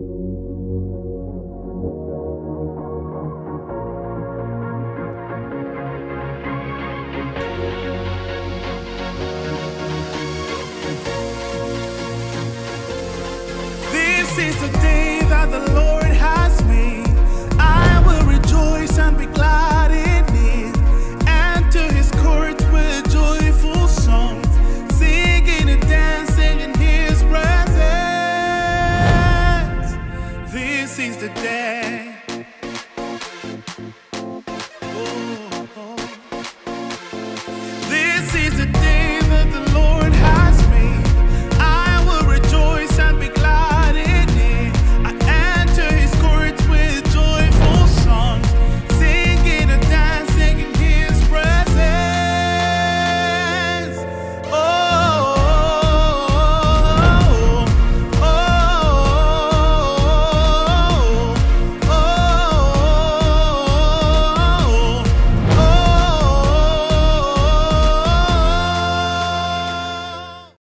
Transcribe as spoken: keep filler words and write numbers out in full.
This is the day that the Lord has made. I will rejoice and be glad in it. Enter his courts with joyful songs, singing and dancing in his presence. This is the day